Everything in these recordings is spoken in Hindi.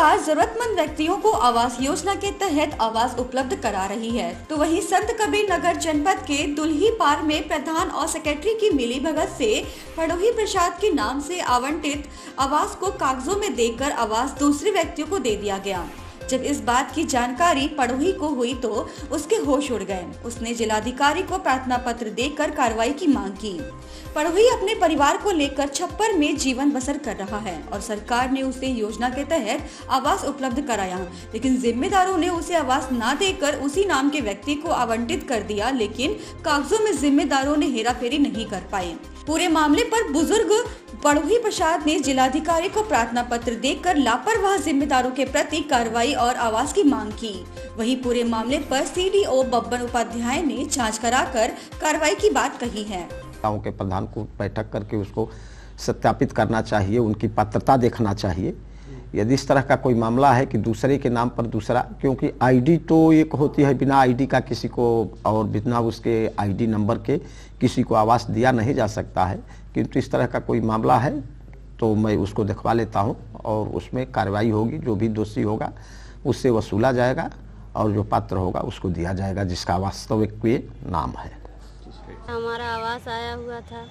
सरकार जरूरतमंद व्यक्तियों को आवास योजना के तहत आवास उपलब्ध करा रही है, तो वहीं संत कबीर नगर जनपद के दुल्ही पार में प्रधान और सेक्रेटरी की मिलीभगत से पड़ोही प्रसाद के नाम से आवंटित आवास को कागजों में देकर आवास दूसरे व्यक्तियों को दे दिया गया। जब इस बात की जानकारी पड़ोही को हुई तो उसके होश उड़ गए। उसने जिलाधिकारी को प्रार्थना पत्र देकर कार्रवाई की मांग की। पड़ोही अपने परिवार को लेकर छप्पर में जीवन बसर कर रहा है और सरकार ने उसे योजना के तहत आवास उपलब्ध कराया, लेकिन जिम्मेदारों ने उसे आवास न देकर उसी नाम के व्यक्ति को आवंटित कर दिया, लेकिन कागजों में जिम्मेदारों ने हेराफेरी नहीं कर पाए। पूरे मामले पर बुजुर्ग पड़ोही प्रसाद ने जिलाधिकारी को प्रार्थना पत्र देकर लापरवाह जिम्मेदारों के प्रति कार्रवाई और आवास की मांग की। वहीं पूरे मामले पर सीडीओ बब्बन उपाध्याय ने जांच कराकर कार्रवाई की बात कही है। गाँव के प्रधान को बैठक करके उसको सत्यापित करना चाहिए, उनकी पात्रता देखना चाहिए। यदि इस तरह का कोई मामला है कि दूसरे के नाम पर दूसरा, क्योंकि आईडी तो एक होती है, बिना आईडी का किसी को और बिना उसके आईडी नंबर के किसी को आवास दिया नहीं जा सकता है, किंतु इस तरह का कोई मामला है तो मैं उसको दिखवा लेता हूं और उसमें कार्रवाई होगी। जो भी दोषी होगा उससे वसूला जाएगा और जो पात्र होगा उसको दिया जाएगा जिसका वास्तविक ये नाम है। हमारा आवास आया हुआ था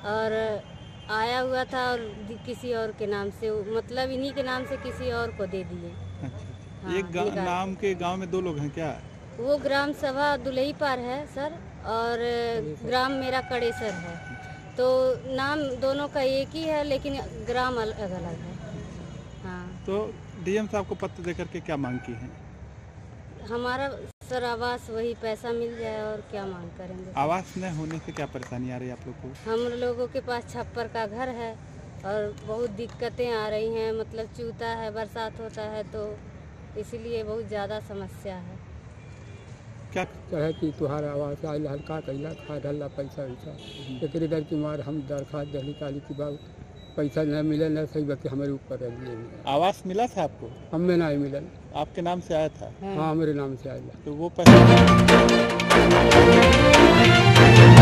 और किसी और के नाम से, मतलब इन्हीं के नाम से किसी और को दे दिए। हाँ, एक नाम के गांव में दो लोग हैं क्या? वो ग्राम सभा दुलही पार है सर और ग्राम मेरा कड़ेसर है, तो नाम दोनों का एक ही है लेकिन ग्राम अलग अलग है। हाँ। तो डीएम साहब को पत्र देकर के क्या मांग की है? हमारा सर आवास वही पैसा मिल जाए और क्या मांग करेंगे। आवास न होने से क्या परेशानी आ रही है आप लोग को? हम लोगों के पास छप्पर का घर है और बहुत दिक्कतें आ रही हैं, मतलब चूता है, बरसात होता है तो इसलिए बहुत ज़्यादा समस्या है। क्या कहे कि तुम्हारा आवास आयल हल्का कैला खा डाला पैसा वैसा, एक डर की मार हम दरखास्त दहली काली की बात पैसा न मिले न सही बात हमारे ऊपर आवास मिला था आपको? हमें नहीं मिला। आपके नाम से आया था? हाँ, मेरे नाम से आया। तो वो पैसा